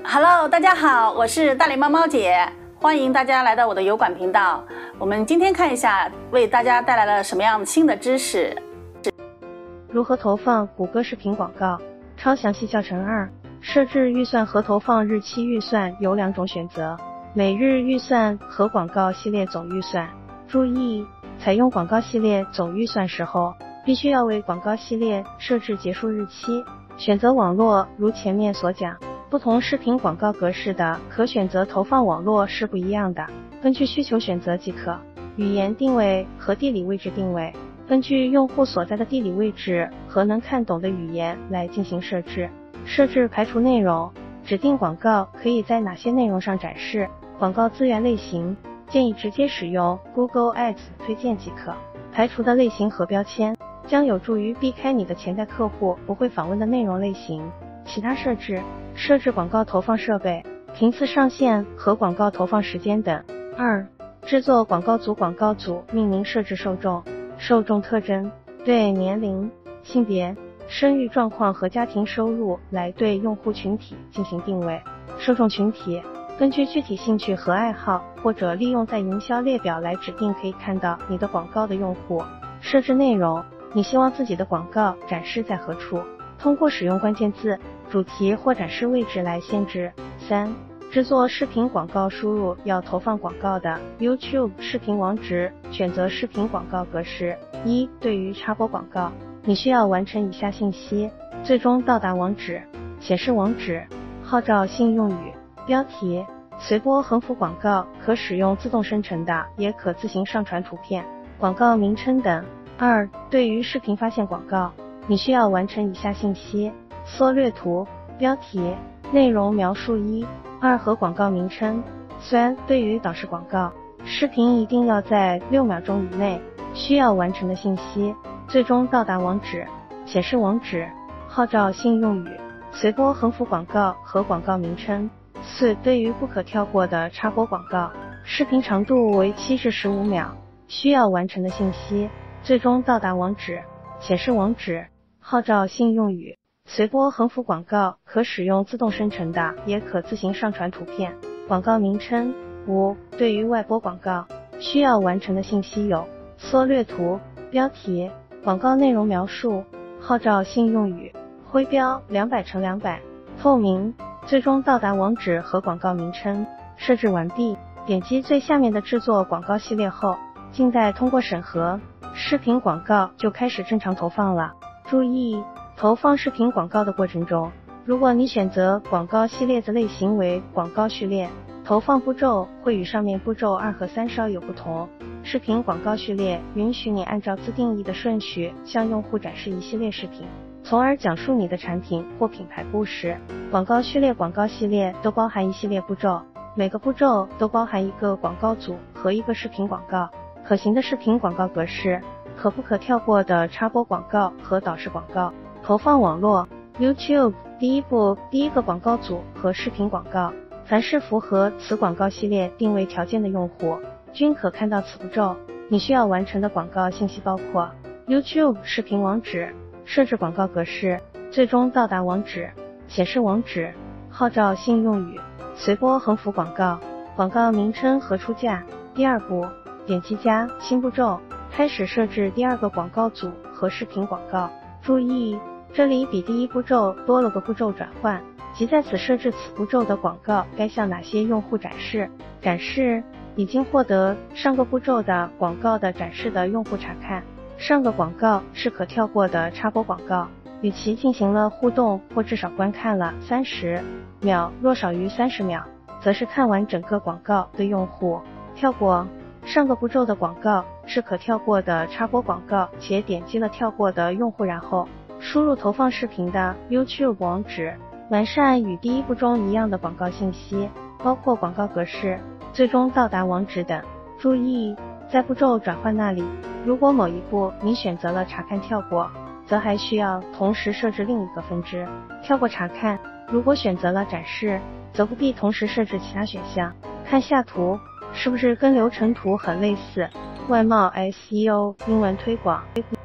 Hello， 大家好，我是大脸猫猫姐，欢迎大家来到我的油管频道。我们今天看一下，为大家带来了什么样新的知识。 如何投放谷歌视频广告？超详细教程2。设置预算和投放日期预算有2种选择，每日预算和广告系列总预算。注意，采用广告系列总预算时候，必须要为广告系列设置结束日期。选择网络，如前面所讲，不同视频广告格式的可选择投放网络是不一样的，根据需求选择即可。语言定位和地理位置定位，根据用户所在的地理位置和能看懂的语言来进行设置。设置排除内容，指定广告可以在哪些内容上展示。广告资源类型，建议直接使用 Google Ads 推荐即可。排除的类型和标签将有助于避开你的潜在客户不会访问的内容类型。其他设置，设置广告投放设备、频次上限和广告投放时间等。2. 制作广告组。广告组命名设置受众。受众特征，对年龄、性别、生育状况和家庭收入来对用户群体进行定位。受众群体，根据具体兴趣和爱好，或者利用在营销列表来指定可以看到你的广告的用户。设置内容，你希望自己的广告展示在何处，通过使用关键字、主题或展示位置来限制。3. 制作视频广告。输入要投放广告的 YouTube 视频网址，选择视频广告格式。1. 对于插播广告，你需要完成以下信息：最终到达网址、显示网址、号召性用语、标题。随播横幅广告可使用自动生成的，也可自行上传图片、广告名称等。2. 对于视频发现广告，你需要完成以下信息：缩略图、标题、内容描述。1、2和广告名称。3. 对于导视广告，视频一定要在6秒钟以内。需要完成的信息：最终到达网址、显示网址、号召性用语、随播横幅广告和广告名称。4. 对于不可跳过的插播广告，视频长度为7至15秒。需要完成的信息：最终到达网址、显示网址、号召性用语。随播横幅广告可使用自动生成的，也可自行上传图片、广告名称。5. 对于外播广告，需要完成的信息有：缩略图、标题、广告内容描述、号召性用语、灰标200×200、透明。最终到达网址和广告名称。设置完毕，点击最下面的制作广告系列后，静待通过审核，视频广告就开始正常投放了。注意，投放视频广告的过程中，如果你选择广告系列的类型为广告序列，投放步骤会与上面步骤2和3稍有不同。视频广告序列允许你按照自定义的顺序向用户展示一系列视频，从而讲述你的产品或品牌故事。广告序列、广告系列都包含一系列步骤，每个步骤都包含一个广告组和一个视频广告。可行的视频广告格式，可不可跳过的插播广告和导视广告。投放网络 YouTube 第一步，第一个广告组和视频广告。凡是符合此广告系列定位条件的用户，均可看到此步骤。你需要完成的广告信息包括 YouTube 视频网址，设置广告格式，最终到达网址、显示网址、号召性用语、随播横幅广告、广告名称和出价。第2步，点击加新步骤，开始设置第2个广告组和视频广告。注意，这里比第1步骤多了个步骤转换，即在此设置此步骤的广告该向哪些用户展示。展示已经获得上个步骤的广告的展示的用户查看，上个广告是可跳过的插播广告，与其进行了互动或至少观看了30秒，若少于30秒，则是看完整个广告的用户。跳过上个步骤的广告是可跳过的插播广告，且点击了跳过的用户，然后输入投放视频的 YouTube 网址，完善与第1步中一样的广告信息，包括广告格式、最终到达网址等。注意，在步骤转换那里，如果某一步你选择了查看跳过，则还需要同时设置另一个分支跳过查看。如果选择了展示，则不必同时设置其他选项。看下图，是不是跟流程图很类似？外贸 SEO 英文推广